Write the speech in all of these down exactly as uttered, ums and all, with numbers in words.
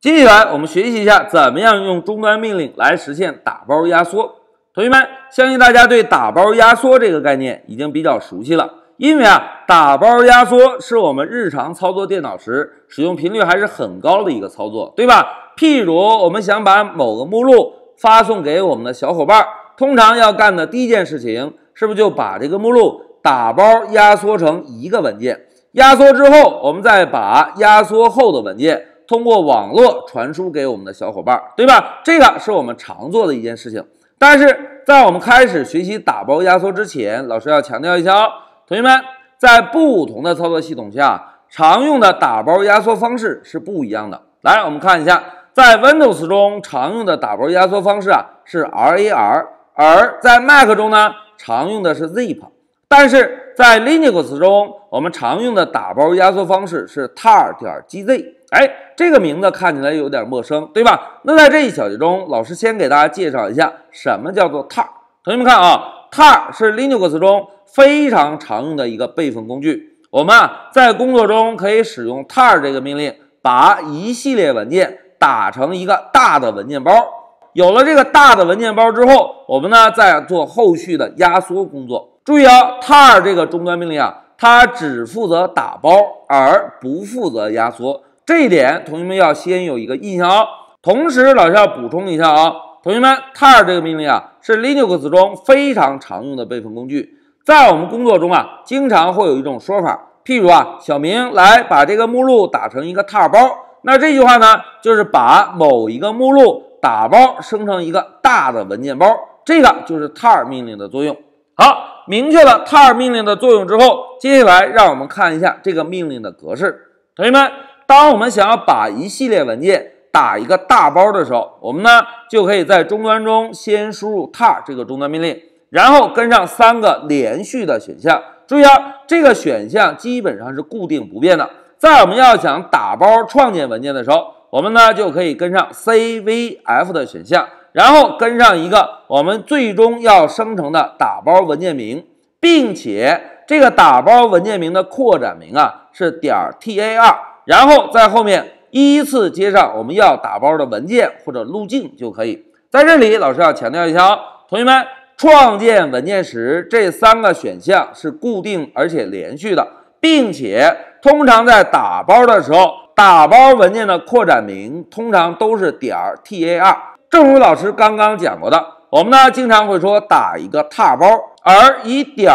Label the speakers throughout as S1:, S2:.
S1: 接下来我们学习一下怎么样用终端命令来实现打包压缩。同学们，相信大家对打包压缩这个概念已经比较熟悉了，因为啊，打包压缩是我们日常操作电脑时使用频率还是很高的一个操作，对吧？譬如我们想把某个目录发送给我们的小伙伴，通常要干的第一件事情，是不是就把这个目录打包压缩成一个文件？压缩之后，我们再把压缩后的文件通过网络传输给我们的小伙伴，对吧？这个是我们常做的一件事情。但是在我们开始学习打包压缩之前，老师要强调一下哦，同学们，在不同的操作系统下，常用的打包压缩方式是不一样的。来，我们看一下，在 Windows 中常用的打包压缩方式啊是 R A R， 而在 Mac 中呢常用的是 Zip。但是在 Linux 中，我们常用的打包压缩方式是 tar.gz。哎，这个名字看起来有点陌生，对吧？那在这一小节中，老师先给大家介绍一下什么叫做 tar。同学们看啊 ，tar 是 Linux 中非常常用的一个备份工具。我们啊在工作中可以使用 tar 这个命令，把一系列文件打成一个大的文件包。有了这个大的文件包之后，我们呢再做后续的压缩工作。注意啊 ，tar 这个终端命令啊，它只负责打包，而不负责压缩。这一点同学们要先有一个印象哦。同时，老师要补充一下啊，同学们 ，tar 这个命令啊是 Linux 中非常常用的备份工具。在我们工作中啊，经常会有一种说法，譬如啊，小明来把这个目录打成一个 tar 包。那这句话呢，就是把某一个目录打包生成一个大的文件包，这个就是 tar 命令的作用。好，明确了 tar 命令的作用之后，接下来让我们看一下这个命令的格式。同学们，当我们想要把一系列文件打一个大包的时候，我们呢就可以在终端中先输入 tar 这个终端命令，然后跟上三个连续的选项。注意啊，这个选项基本上是固定不变的。在我们要想打包创建文件的时候，我们呢就可以跟上 C V F 的选项，然后跟上一个我们最终要生成的打包文件名，并且这个打包文件名的扩展名啊是点 tar， 然后在后面依次接上我们要打包的文件或者路径就可以。在这里老师要强调一下哦，同学们，创建文件时这三个选项是固定而且连续的，并且通常在打包的时候，打包文件的扩展名通常都是点 tar。正如老师刚刚讲过的，我们呢经常会说打一个 tar 包，而以点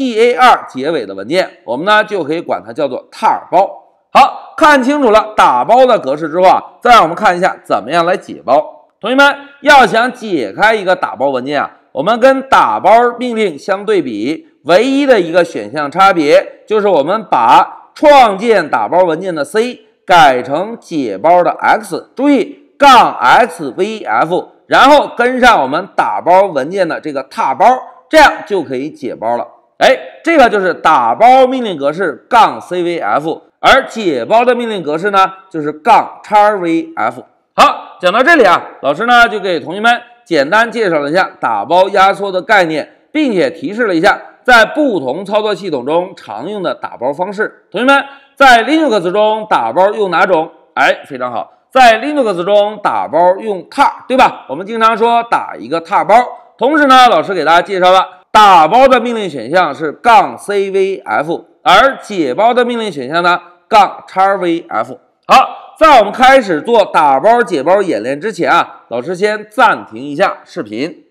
S1: tar 结尾的文件，我们呢就可以管它叫做 tar 包。好，看清楚了打包的格式之后啊，再让我们看一下怎么样来解包。同学们，要想解开一个打包文件啊，我们跟打包命令相对比，唯一的一个选项差别就是我们把创建打包文件的 C 改成解包的 X， 注意杠 X V F， 然后跟上我们打包文件的这个 tar 包，这样就可以解包了。哎，这个就是打包命令格式杠 C V F， 而解包的命令格式呢就是杠 x V F。 好，讲到这里啊，老师呢就给同学们简单介绍了一下打包压缩的概念，并且提示了一下在不同操作系统中常用的打包方式。同学们，在 Linux 中打包用哪种？哎，非常好，在 Linux 中打包用 tar， 对吧？我们经常说打一个 tar 包。同时呢，老师给大家介绍了打包的命令选项是杠 C V F， 而解包的命令选项呢杠 x V F。 好，在我们开始做打包解包演练之前啊，老师先暂停一下视频。